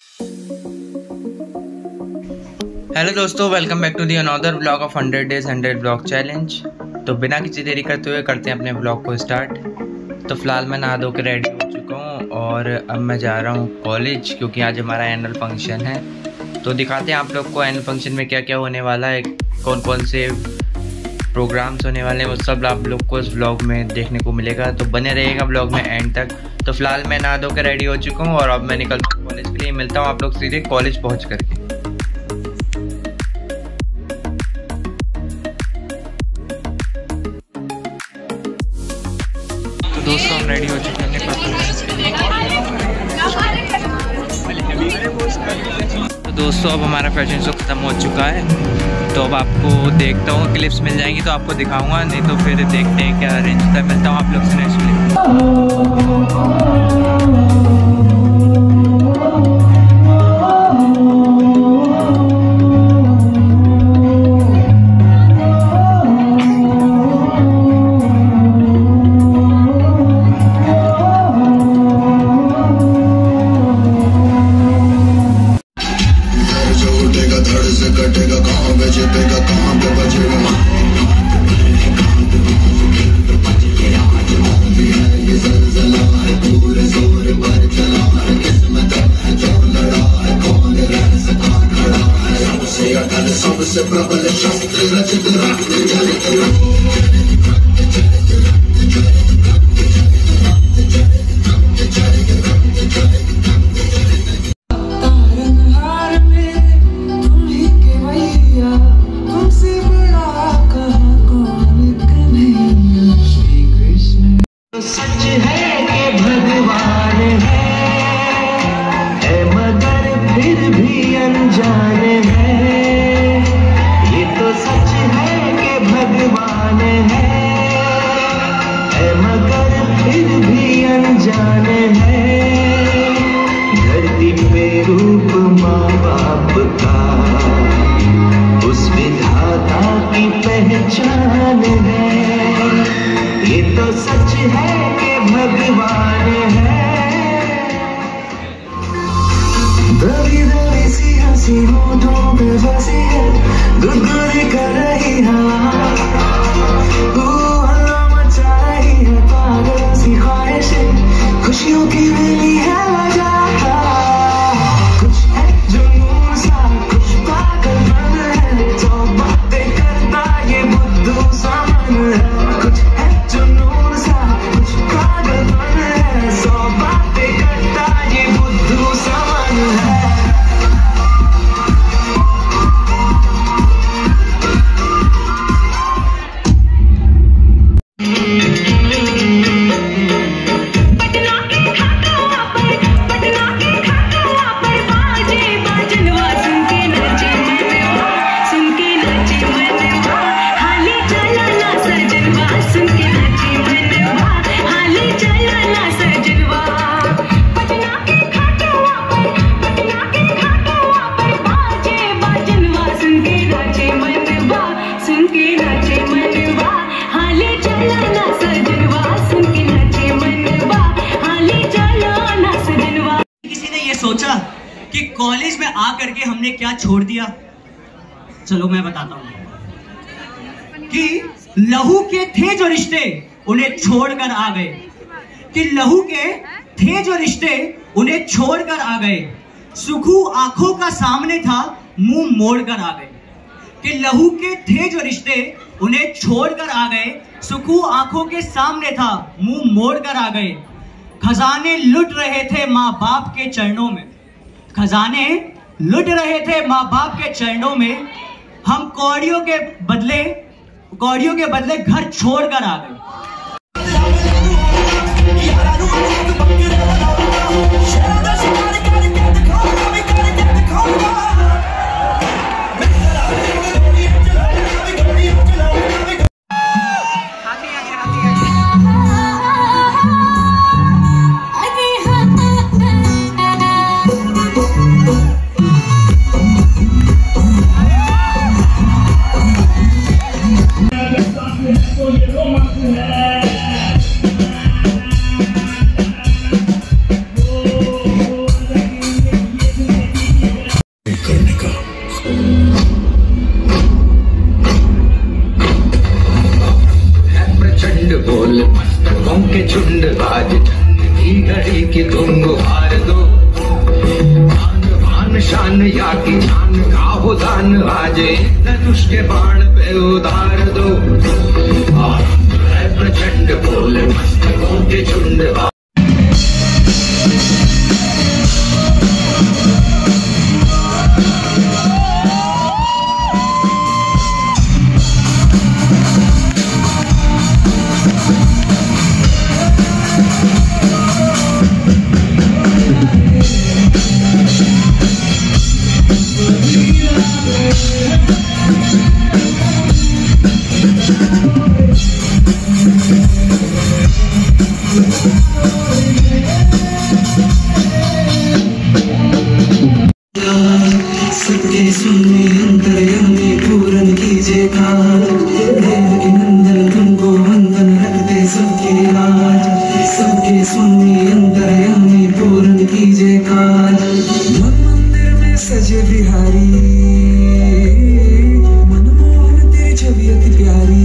Hello दोस्तों, welcome back to the another blog of 100 days 100 blog challenge. तो बिना किसी देरी करते हुए करते हैं अपने ब्लॉग को स्टार्ट। तो फिलहाल मैं नहा धो के रेडी हो चुका हूँ और अब मैं जा रहा हूँ कॉलेज, क्योंकि आज हमारा एनुअल फंक्शन है। तो दिखाते हैं आप लोग को एनुअल फंक्शन में क्या क्या होने वाला है, कौन कौन से प्रोग्राम्स होने वाले हैं, वो सब आप लोग को इस ब्लॉग में देखने को मिलेगा। तो बने रहिएगा ब्लॉग में एंड तक। तो फिलहाल मैं नहा धो के रेडी हो चुका हूँ और अब मैं निकलता हूँ कॉलेज के लिए। मिलता हूँ आप लोग सीधे कॉलेज पहुँच करके। दोस्तों हम रेडी हो चुके हैं परफॉर्मेंस के लिए। तो दोस्तों अब हमारा फैशन शो ख़त्म हो चुका है। तो अब आपको देखता हूँ, क्लिप्स मिल जाएंगी तो आपको दिखाऊंगा, नहीं तो फिर देखते हैं क्या अरेंज होता है। मिलता हूँ आप लोग से नेक्स्ट वीडियो। सबसे प्रबल शस्त्र रचित गुदगुदी कर रही हवा, मचा रही है पागल सी ख्वाहिशें, खुशियों की मिली है वजह। कुछ है जुनून सा, कुछ पागलपन है, तो बातें करता ये बुद्धू सा मन है। कुछ है जुनून सा, कुछ पागलपन है, तो बातें करता ये बुद्धू सा मन है। सोचा कि कॉलेज में आकर के हमने क्या छोड़ दिया। चलो मैं बताता हूं कि लहू के थे जो रिश्ते उन्हें छोड़कर आ गए, कि लहू के थे जो रिश्ते उन्हें छोड़कर आ गए। सुखू आंखों का सामने था, मुंह मोड़कर आ गए। कि लहू के थे जो रिश्ते उन्हें छोड़कर आ गए, सुखू आंखों के सामने था, मुंह मोड़कर आ गए। खजाने लुट रहे थे माँ बाप के चरणों में, खजाने लुट रहे थे माँ बाप के चरणों में। हम कौड़ियों के बदले घर छोड़कर आ गए। जान या की जान का हो दान आजे धनुष के बाण पे उतार दो प्रचंड बोल मस्तकों के झुंड। सबके सुनिए अंतर्यामी पूरन कीजिए काज देव के नंदन तुमको वंदन रखते सबके राज। सबके सुनिए अंतर्यामी पूरन कीजिए काज। मन मंदिर में सजे बिहारी मनमोहन तेरी छवि अति प्यारी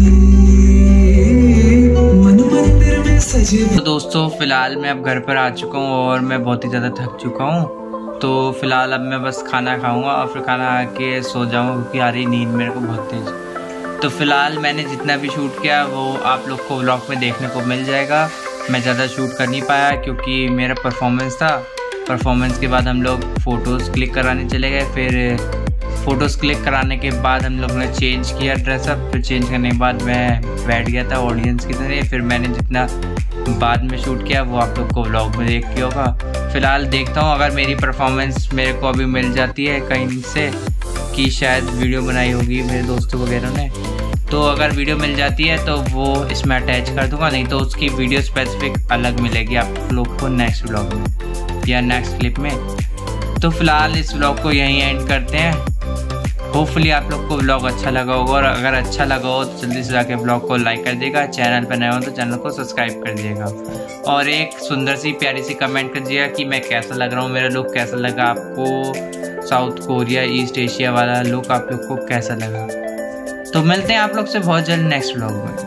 मन मंदिर में सजे। तो दोस्तों फिलहाल मैं अब घर पर आ चुका हूँ और मैं बहुत ही ज़्यादा थक चुका हूँ। तो फिलहाल अब मैं बस खाना खाऊंगा और फिर खाना खा के सो जाऊंगा क्योंकि आ रही नींद मेरे को बहुत तेज। तो फिलहाल मैंने जितना भी शूट किया वो आप लोग को व्लॉग में देखने को मिल जाएगा। मैं ज़्यादा शूट कर नहीं पाया क्योंकि मेरा परफॉर्मेंस था। परफॉर्मेंस के बाद हम लोग फ़ोटोज़ क्लिक कराने चले गए। फिर फ़ोटोज़ क्लिक कराने के बाद हम लोग ने चेंज किया ड्रेसअप। फिर चेंज करने के बाद मैं बैठ गया था ऑडियंस की तरह। फिर मैंने जितना बाद में शूट किया वो आप लोग को व्लॉग में देख के होगा। फ़िलहाल देखता हूँ अगर मेरी परफॉर्मेंस मेरे को अभी मिल जाती है कहीं से कि शायद वीडियो बनाई होगी मेरे दोस्तों वगैरह ने, तो अगर वीडियो मिल जाती है तो वो इसमें अटैच कर दूँगा। नहीं तो उसकी वीडियो स्पेसिफिक अलग मिलेगी आप लोग को नेक्स्ट व्लॉग में या नेक्स्ट क्लिप में। तो फिलहाल इस व्लॉग को यहीं एंड करते हैं। होपफुली आप लोग को व्लॉग अच्छा लगा होगा और अगर अच्छा लगा हो तो जल्दी से जाके व्लॉग को लाइक कर देगा। चैनल पर नए हो तो चैनल को सब्सक्राइब कर दिएगा और एक सुंदर सी प्यारी सी कमेंट कर दिएगा कि मैं कैसा लग रहा हूँ, मेरा लुक कैसा लगा आपको, साउथ कोरिया ईस्ट एशिया वाला लुक आप लोग को कैसा लगा। तो मिलते हैं आप लोग से बहुत जल्द नेक्स्ट व्लॉग में।